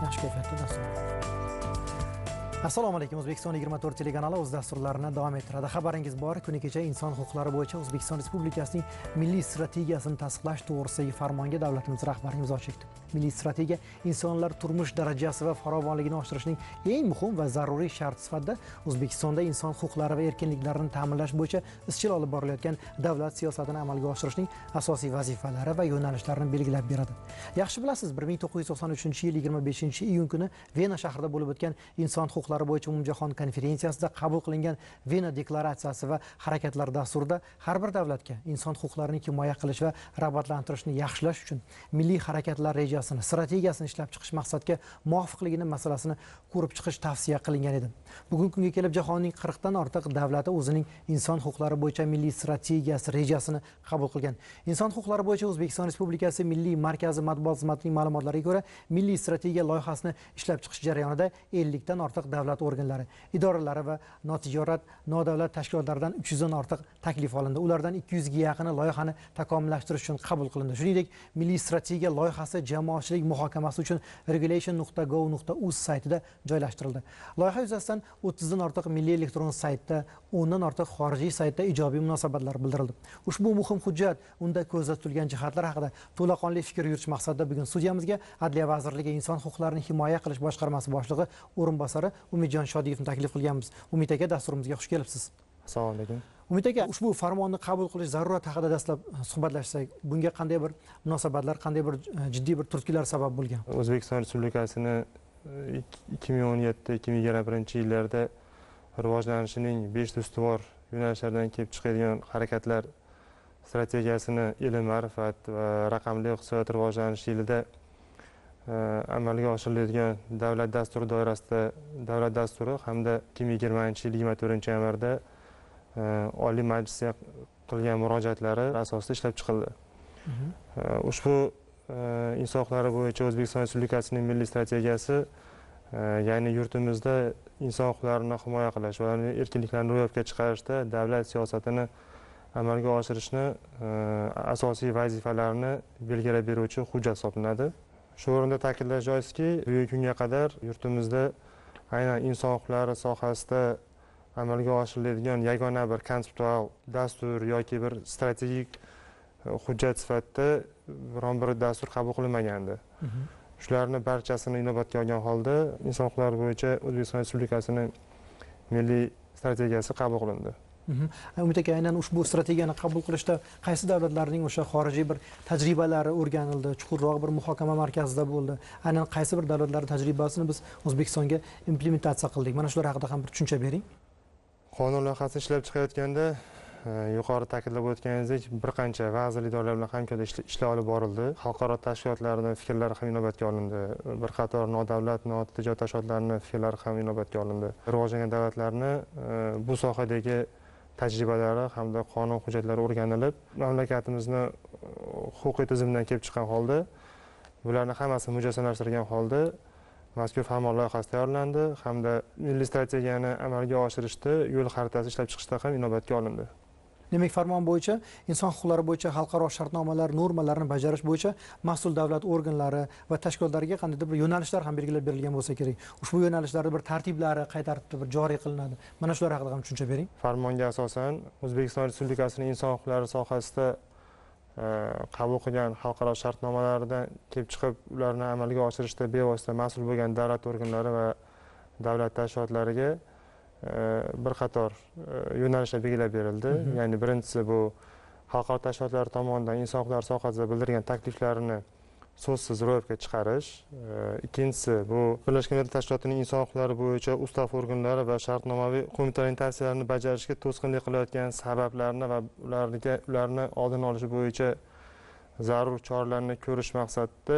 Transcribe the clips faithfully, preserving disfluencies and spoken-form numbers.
Yaxshi kayfiyatda dastur. Assalomu alaykum. O'zbekiston yigirma to'rt telekanali o'z dasturlarini davom ettiradi. Xabaringiz bor, kuni kecha inson huquqlari bo'yicha O'zbekiston Respublikasining milliy strategiyasini tasdiqlash to'g'risidagi farmonga davlatimiz rahbari imzo chekdi. Milliy strategiya insonlar turmush darajasi va farovonligini oshirishning eng muhim va zaruriy sharti sifatida O'zbekistonda inson huquqlari va erkinliklarini ta'minlash bo'yicha izchil olib borilayotgan davlat siyosatini amalga oshirishning asosiy vazifalari va yo'nalishlarini belgilab beradi. Yaxshi bilasiz, bir ming to'qqiz yuz to'qson uchinchi yil yigirma beshinchi iyun kuni Vena shahrida bo'lib o'tgan inson huquqlari bo'yicha umumjahon konferensiyasida qabul qilingan Vena deklaratsiyasi va harakatlar dasturida har bir davlatga inson huquqlarini himoya qilish va rag'batlantirishni yaxshilash uchun milliy harakatlar rejasini, strategiyasini ishlab chiqish maqsadga muvofiqligini masalasini ko'rib chiqish tavsiya qilingan edi. Bugungi kunga kelib jahonning qirq dan ortiq davlati o'zining inson huquqlari bo'yicha milliy strategiyasi rejasini qabul qilgan. Inson huquqlari bo'yicha O'zbekiston Respublikasi Milliy markazi matbuot xizmatining ma'lumotlariga ko'ra, milliy strategiya loyihasini ishlab chiqish jarayonida ellik dan ortiq davlat organlari, idoralari va notijorat nodavlat tashkilotlaridan uch yuz dan ortiq taklif olindi. Ulardan ikki yuz ga yaqini loyihani takomillashtirish uchun qabul qilindi. Shuningdek, milliy strategiya loyihasi jamoatchilik muhokamasi uchun regulation nuqta gov nuqta uz saytida joylashtirildi. Loyiha yuzasidan o'ttiz dan ortiq milliy elektron saytda, o'n dan ortiq xorijiy saytda ijobiy munosabatlar bildirildi. Ushbu muhim hujjat unda ko'zda tutilgan jihatlar haqida to'laqonli fikr yuritish maqsadida bugun studiyamizga Adliya vazirligi inson huquqlarini himoya qilish boshqarmasi boshlig'i o'rinbosari Umidjon Shodiyevni taklif qilganmiz. Umid aka, dasturimizga xush kelibsiz. Assalomu alaykum. Umid aka, ushbu farmonni qabul qilish zarurati haqida dastlab suhbatlashsak, bunga qanday bir munosabatlar, qanday bir jiddiy bir turtkilar sabab bo'lgan? O'zbekiston Respublikasini ikki ming o'n yetti ikki ming yigirma birinchi yillarda rivojlanishining besh ustuvor yo'nalishlaridan kelib chiqadigan harakatlar strategiyasini ilm, ma'rifat va raqamli iqtisodiyot rivojlanishi yilida amalga oshiriladigan davlat dasturi doirasida davlat dasturi hamda ikki ming yigirmanchi yil yigirma to'rtinchi yanvarda Oliy Majlisga qilgan murojaatlari asosida ishlab chiqildi. Ushbu inson huquqlari bo'yicha O'zbekiston Respublikasining milliy strategiyasi, ya'ni yurtimizda inson huquqlarini himoya qilish va erkinliklarni ro'yobga chiqarishda davlat siyosatini amalga oshirishni asosiy vazifalarini belgilab beruvchi hujjat hisoblanadi. Shu o'rinda ta'kidlash joizki, bugungi kunga qadar yurtimizda aynan inson huquqlari sohasida amalga oshiriladigan yagona bir konseptual dastur yoki bir strategik hujjat sifatida biron bir dastur qabul qilinmagandi. Shularni barchasini inobatga olgan holda inson huquqlari bo'yicha O'zbekiston Respublikasining milliy strategiyasi qabul qilindi. Umid aka, aynan ushbu strategiyani qabul qilishda qaysi davlatlarning o'sha xorijiy bir tajribalari o'rganildi, chuqurroq bir muhokama markazida bo'ldi. Aynan qaysi bir davlatlar tajribasini biz O'zbekistonga implementatsiya qildik? Mana shular haqida ham bir tushuncha bering. Qonun loyihasini ishlab chiqayotganda yuqori ta'kidlab o'tganingizdek, bir qancha vazirlik idoralari bilan hamkorlikda ishlar olib borildi. Xalqaro tashkilotlarning fikrlari ham inobatga olindi. Bir qator nodavlat, notijorat tashkilotlarning fikrlari ham inobatga olindi. Rivojlangan davlatlarning bu sohadagi tajribalari hamda qonun hujjatlari o'rganilib, mamlakatimizni huquqiy tizimdan kelib chiqqan holda, bularni hammasini mujassamlashtirgan holda mazkur farmon loyihasi tayyorlandi hamda milliy strategiyani amalga oshirishda yo'l xaritasi ishlab chiqishda ham inobatga olindi. Demak, farmon bo'yicha inson huquqlari bo'yicha xalqaro shartnomalar normalarini bajarish bo'yicha mas'ul davlat organlari va tashkilotlariga qandaydir bir yo'nalishlar ham belgilab berilgan bo'lsa kerak. Ushbu yo'nalishlarda bir tartiblari qay tartibda bir joriy qilinadi? Mana shular haqida ham tushuncha bering. Farmonga asosan O'zbekiston Respublikasining inson huquqlari sohasida qabul qilgan xalqaro shartnomalardan kelib chiqib, ularni amalga oshirishda bevosita mas'ul bo'lgan davlat organlari va davlat tashkilotlariga bir qator yo'nalishlar belgilab berildi. Ya'ni birinchisi bu xalqaro tashkilotlar tomonidan inson huquqlari sohasida bildirgan takliflarini so'zsiz ro'yobga chiqarish. Ikkinchisi bu Birlashgan Millatlar Tashkilotining inson huquqlari bo'yicha ustav organlari va shartnomaviy qo'mitalarning tavsiyalarini bajarishga to'sqinlik qilayotgan sabablarni va ularga ularni oldini olish bo'yicha zarur choralarni ko'rish maqsadida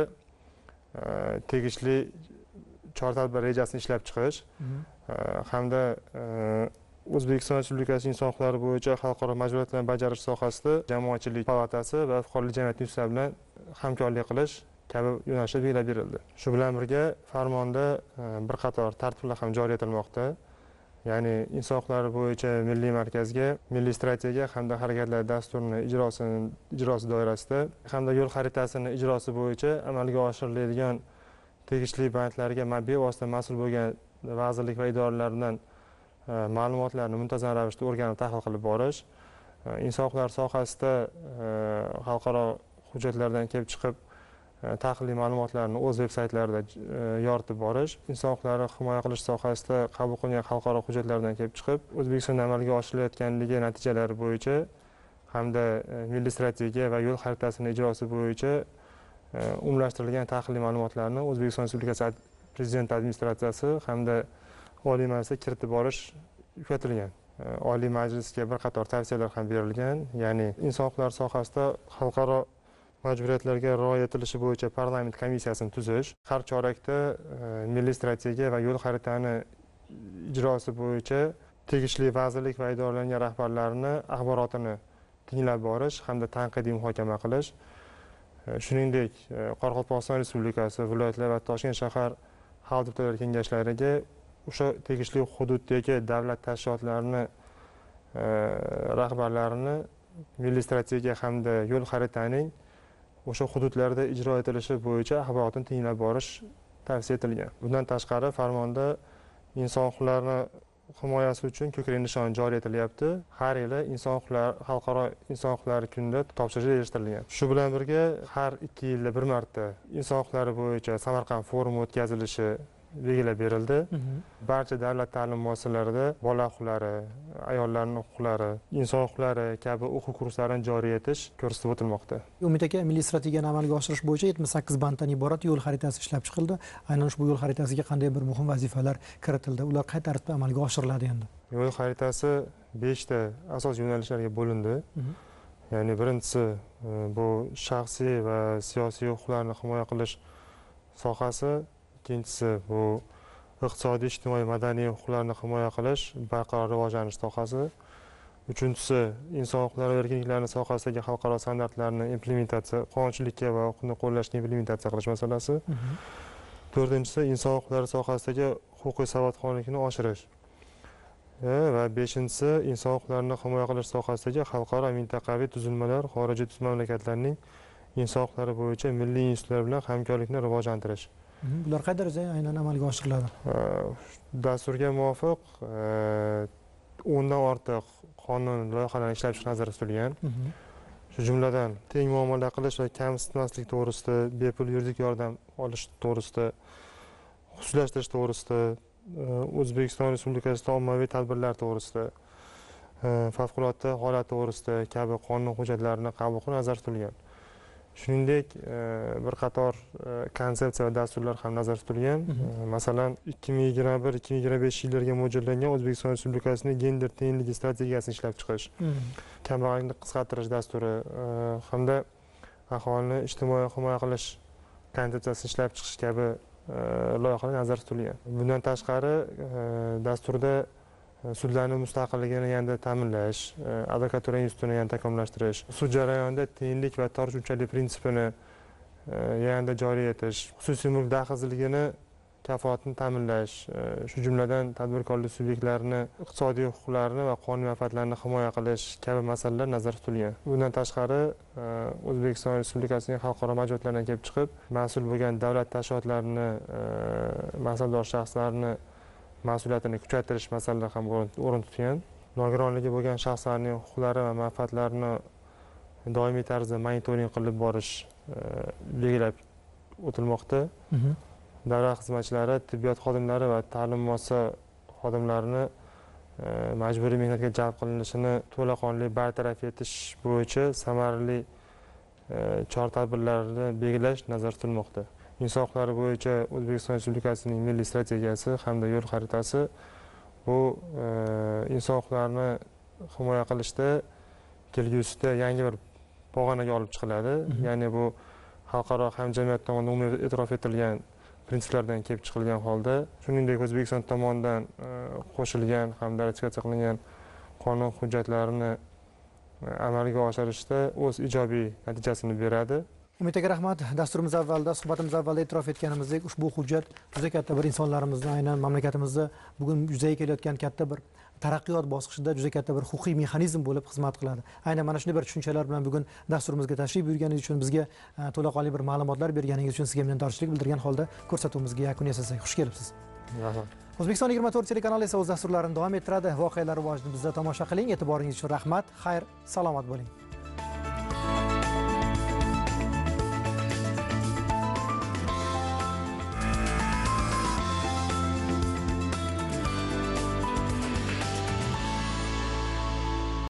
tegishli chora-tadbir rejasini ishlab chiqish hamda O'zbekiston Respublikasi inson huquqlari bo'yicha xalqaro majburiyatlarni bajarish sohasida jamoatchilik palatasi va fuqarolik jamiyati institutlari bilan hamkorlik qilish kabi yo'nalishlar belgilab berildi. Shu bilan birga farmonda bir qator tartiblar ham joriy etilmoqda. Ya'ni inson huquqlari bo'yicha milliy markazga milliy strategiya hamda harakatlar dasturini ijrosini ijrosi doirasida hamda yo'l xaritasini ijrosi bo'yicha amalga oshiriladigan tegishli bandlarga bevosita mas'ul bo'lgan vazirlik va idoralardan ma'lumotlarni muntazam ravishda o'rganib tahlil qilib borish, inson huquqlari sohasida xalqaro hujjatlardan kelib chiqib tahliliy ma'lumotlarni o'z veb-saytlarida yoritib borish, inson huquqlari himoya qilish sohasida qabul qilingan xalqaro hujjatlardan kelib chiqib O'zbekistonda amalga oshirilayotganligi natijalari bo'yicha hamda milliy strategiya va yo'l xaritasini ijrosi bo'yicha umumlashtirilgan tahliliy ma'lumotlarni O'zbekiston Respublikasi Prezident administratsiyasi hamda Oliy Majlisga kiritib borish yuklatilgan. Oliy Majlisga bir qator tavsiyalar ham berilgan, ya'ni inson huquqlari sohasida xalqaro majburiyatlarga rioya etilishi bo'yicha parlament komissiyasini tuzish, har chorakda milliy strategiya va yo'l xaritani ijrosi bo'yicha tegishli vazirlik va idoralarning rahbarlarini axborotini tinglab borish hamda tanqidiy muhokama qilish, shuningdek Qoraqalpog'iston Respublikasi, viloyatlar va Toshkent shahar xalq deputatlari kengashlariga o'sha tegishli hududdagi davlat tashkilotlarini rahbarlarini milliy strategiya hamda yo'l xaritaning o'sha hududlarda ijro etilishi bo'yicha axborotni tinglab borish tavsiya etilgan. Bundan tashqari farmonda inson huquqlarini himoyasi uchun ko'krak nishoni joriy etilyapti. Har yili inson huquqlari xalqaro inson huquqlari kunida topshirish rejalashtirilgan. Shu bilan birga har ikki yilda bir marta inson huquqlari bo'yicha Samarqand forumi o'tkazilishi belgilab berildi. Barcha davlat ta'lim muassasalarida bola huquqlari, ayollarning huquqlari, inson huquqlari kabi o'quv kurslarini joriy etish ko'rsatib o'tilmoqda. Umid aka, milliy strategiyani amalga oshirish bo'yicha yetmish sakkiz banddan iborat yo'l xaritasi ishlab chiqildi. Aynan ushbu yo'l xaritasiga qanday bir muhim vazifalar kiritildi? Ular qay tartibda amalga oshiriladi endi? Yo'l xaritasi beshta asosiy yo'nalishlarga bo'lindi. Ya'ni birinchisi bu shaxsiy va siyosiy huquqlarni himoya qilish sohasi. Ikkinchisi bu iqtisodiy, ijtimoiy, madaniy huquqlarni himoya qilish, barqaror rivojlanish sohasi. Uchinchisi inson huquqlari va erkinliklari sohasidagi xalqaro standartlarni implementatsiya, qonunchilikka va huquqni qo'llashni implementatsiya qilish masalasi. To'rtinchisi inson huquqlari sohasidagi huquqiy savodxonlikni oshirish. Va beshinchisi inson huquqlarini himoya qilish sohasidagi xalqaro mintaqaviy tuzilmalar, xorijiy mamlakatlarning inson huquqlari bo'yicha milliy institutlar bilan hamkorlikni rivojlantirish. Bular qay darajada aynan amalga oshiriladi? Dasturga muvofiq o'ndan ortiq qonun loyihalari ishlab chiqish nazarda tutilgan. Shu jumladan teng muomala qilish va kamsitmaslik to'g'risida, bepul yuridik yordam olish to'g'risida, xususiylashtirish to'g'risida, O'zbekiston Respublikasida ommaviy tadbirlar to'g'risida, favqulodda holat to'g'risida kabi qonun hujjatlarini qabul qilish nazarda tutilgan. Shuningdek, bir qator konsepsiya va dasturlar ham nazarda tutilgan. Masalan, ikki ming yigirma bir ikki ming yigirma besh yillarga mo'ljallangan O'zbekiston Respublikasining gender tengligi strategiyasini ishlab chiqish, kambag'allikni qisqartirish dasturi hamda aholini ijtimoiy himoya qilish konsepsiyasini ishlab chiqish kabi loyihalar nazarda tutilgan. Bundan tashqari, dasturda sudlarning mustaqilligini yanada ta'minlash, advokatura institutini yanada takomillashtirish, sud jarayonida tenglik va tortishuvchanlik prinsipini yanada joriy etish, xususiy mulk daxlsizligini kafolatini ta'minlash, shu jumladan tadbirkorlik subyektlarini iqtisodiy huquqlarini va qonuniy manfaatlarini himoya qilish kabi masalalar nazarda tutilgan. Bundan tashqari, O'zbekiston Respublikasining xalqaro majburiyatlardan kelib chiqib, mas'ul bo'lgan davlat tashkilotlarini, mansabdor shaxslarni mas'uliyatini kuchaytirish masalalari ham o'rin tutgan. Nogironligi bo'lgan shaxslarning huquqlari va manfaatlarini doimiy tarzda monitoring qilib borish belgilab o'tilmoqda. Davlat xizmatchilari, tibbiyot xodimlari va ta'lim muassasa xodimlarini majburiy mehnatga jalb qilinishini to'laqonli bartaraf etish bo'yicha samarali chora-tadbirlarni belgilash nazarda tutilmoqda. Inson huquqlari bo'yicha O'zbekiston Respublikasining milliy strategiyasi hamda yo'l xaritasi bu inson huquqlarini himoya qilishda kelgusida yangi bir pog'onaga olib chiqiladi. Ya'ni bu xalqaro hamjamiyat tomonidan umumiy e'tirof etilgan prinsiplardan kelib chiqilgan holda, shuningdek O'zbekiston tomonidan qo'shilgan hamda ratifikatsiya qilingan qonun hujjatlarini amalga oshirishda o'z ijobiy natijasini beradi. Umid aka, rahmat. Dasturimiz avvalida, suhbatimiz avvalida e'tirof etganimizdek, ushbu hujjat juda katta bir insonlarimizni, aynan mamlakatimizda bugun yuzaga kelayotgan katta bir taraqqiyot bosqichida juda katta bir huquqiy mexanizm bo'lib xizmat qiladi. Aynan mana shunday bir tushunchalar bilan bugun dasturimizga tashrif buyurganingiz uchun, bizga to'laqonli bir ma'lumotlar berganingiz uchun sizga minnatdorchilik bildirgan holda ko'rsatuvimizga yakun yasasak, xush kelibsiz. Rahmat. O'zbekiston yigirma to'rt telekanali esa o'z dasturlarini davom ettiradi. Voqealar rivojini bizda tomosha qiling. E'tiboringiz uchun rahmat. Xayr, salomat bo'ling.